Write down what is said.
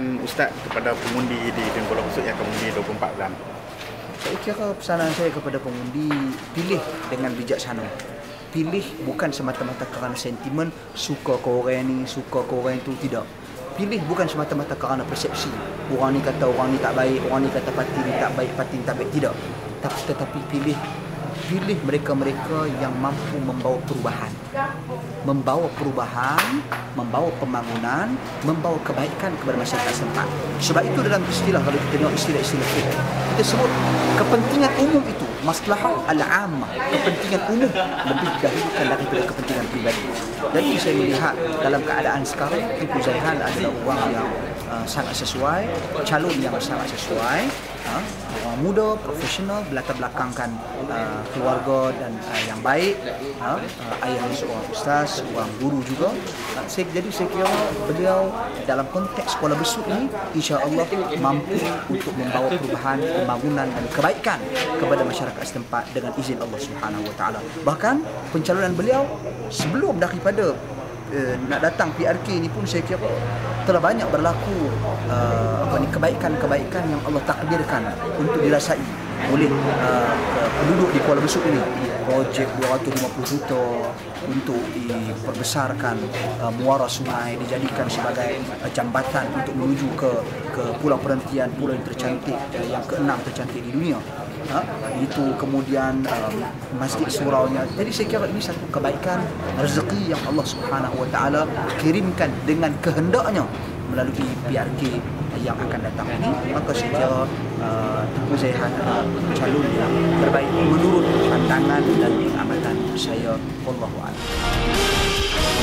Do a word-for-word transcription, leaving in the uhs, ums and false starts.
pesanan Ustaz kepada pengundi di Kuala Besut yang akan mengundi dua puluh empat bulan? Saya kira pesanan saya kepada pengundi, pilih dengan bijaksana. Pilih bukan semata-mata kerana sentimen, suka ke orang ni, suka ke orang tu, tidak. Pilih bukan semata-mata kerana persepsi. Orang ni kata orang ni tak baik, orang ni kata parti ni tak baik, parti ni tak baik, tidak. Tapi tetapi pilih pilih mereka-mereka yang mampu membawa perubahan. Membawa perubahan, membawa pembangunan, membawa kebaikan kepada masyarakat setempat. Sebab itu dalam istilah, kalau kita tengok istilah-istilah kita, kita sebut kepentingan umum itu, maslahah al-ammah, kepentingan umum lebih dahulukan daripada kepentingan pribadi. Jadi saya melihat dalam keadaan sekarang, Tengku Zaihan adalah orang yang uh, sangat sesuai, calon yang sangat sesuai, uh, orang muda, profesional, berlatar belakangkan uh, keluarga dan uh, yang baik, uh, uh, ayahnya seorang ustaz, seorang guru juga. Uh, saya, jadi saya kira beliau dalam konteks Kuala Besut ini insya-Allah mampu untuk membawa perubahan, pembangunan dan kebaikan kepada masyarakat setempat dengan izin Allah Subhanahu Wa Taala. Bahkan pencalonan beliau sebelum daripada uh, nak datang P R K ini pun saya kira telah banyak berlaku uh, apa ni kebaikan-kebaikan yang Allah takdirkan untuk dirasai oleh uh, penduduk di Kuala Besut ini. Projek dua ratus lima puluh juta untuk diperbesarkan uh, muara sungai, dijadikan sebagai uh, jambatan untuk menuju ke ke pulau perhentian, pulau yang tercantik, uh, yang keenam tercantik di dunia. Ha? Itu kemudian um, masjid suraunya. Jadi saya kira ini satu kebaikan rezeki yang Allah Subhanahu Wa Taala kirimkan dengan kehendaknya melalui P R K yang akan datang ini. Maka saya kira uh, Tengku Zaihan adalah calon yang terbaik menurut pandangan dan amatan saya. Wallahu a'lam.